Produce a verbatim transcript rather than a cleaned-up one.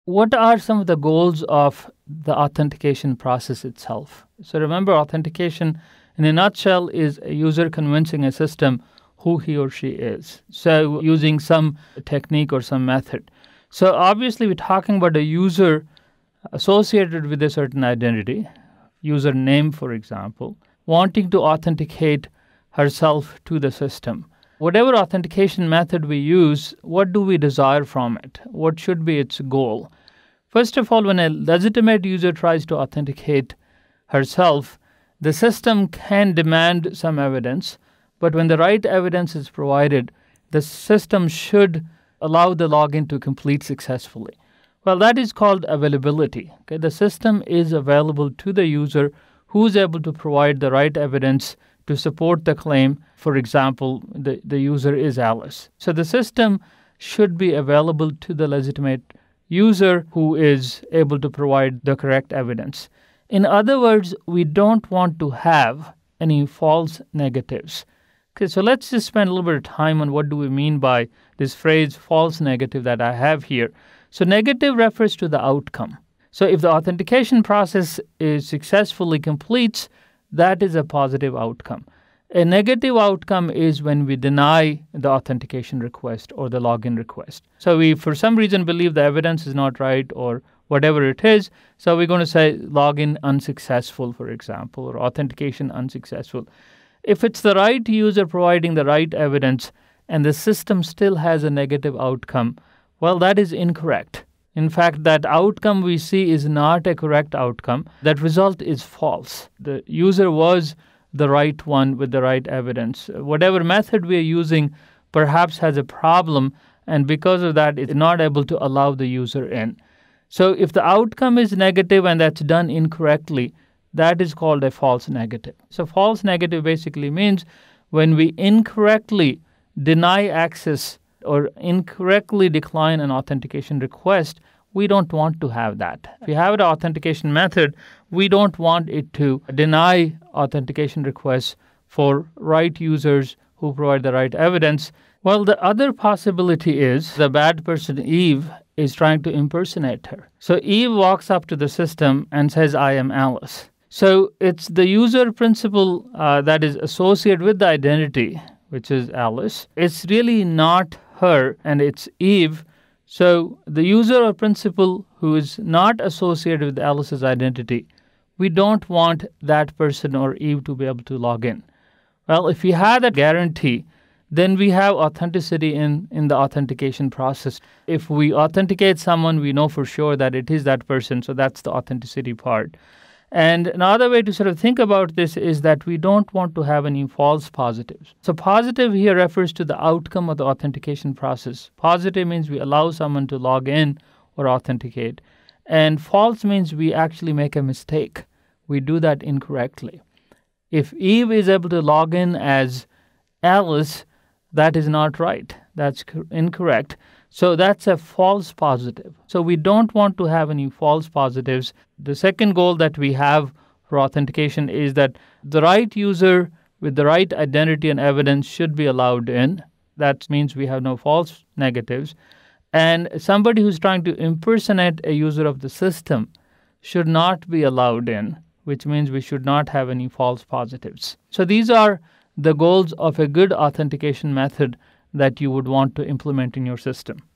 What are some of the goals of the authentication process itself? So remember, authentication in a nutshell is a user convincing a system who he or she is. So using some technique or some method. So obviously we're talking about a user associated with a certain identity, user name, for example, wanting to authenticate herself to the system. Whatever authentication method we use, what do we desire from it? What should be its goal? First of all, when a legitimate user tries to authenticate herself, the system can demand some evidence, but when the right evidence is provided, the system should allow the login to complete successfully. Well, that is called availability. Okay? The system is available to the user who is able to provide the right evidence to support the claim. For example, the, the user is Alice. So the system should be available to the legitimate user who is able to provide the correct evidence. In other words, we don't want to have any false negatives. Okay, so let's just spend a little bit of time on what do we mean by this phrase false negative that I have here. So negative refers to the outcome. So if the authentication process is successfully completes, that is a positive outcome. A negative outcome is when we deny the authentication request or the login request. So we, for some reason, believe the evidence is not right or whatever it is. So we're going to say login unsuccessful, for example, or authentication unsuccessful. If it's the right user providing the right evidence and the system still has a negative outcome, well, that is incorrect. In fact, that outcome we see is not a correct outcome. That result is false. The user was the right one with the right evidence. Whatever method we are using perhaps has a problem, and because of that, it's not able to allow the user in. So if the outcome is negative and that's done incorrectly, that is called a false negative. So false negative basically means when we incorrectly deny access or incorrectly decline an authentication request, we don't want to have that. If we have an authentication method, we don't want it to deny authentication requests for right users who provide the right evidence. Well, the other possibility is the bad person Eve is trying to impersonate her. So Eve walks up to the system and says, I am Alice. So it's the user principle uh, that is associated with the identity, which is Alice. It's really not her, and it's Eve. So the user or principal who is not associated with Alice's identity, we don't want that person or Eve to be able to log in. Well, if we had a guarantee, then we have authenticity in, in the authentication process. If we authenticate someone, we know for sure that it is that person, so that's the authenticity part. And another way to sort of think about this is that we don't want to have any false positives. So positive here refers to the outcome of the authentication process. Positive means we allow someone to log in or authenticate. And false means we actually make a mistake. We do that incorrectly. If Eve is able to log in as Alice, that is not right. That's incorrect. So that's a false positive. So we don't want to have any false positives. The second goal that we have for authentication is that the right user with the right identity and evidence should be allowed in. That means we have no false negatives. And somebody who's trying to impersonate a user of the system should not be allowed in, which means we should not have any false positives. So these are the goals of a good authentication method that you would want to implement in your system.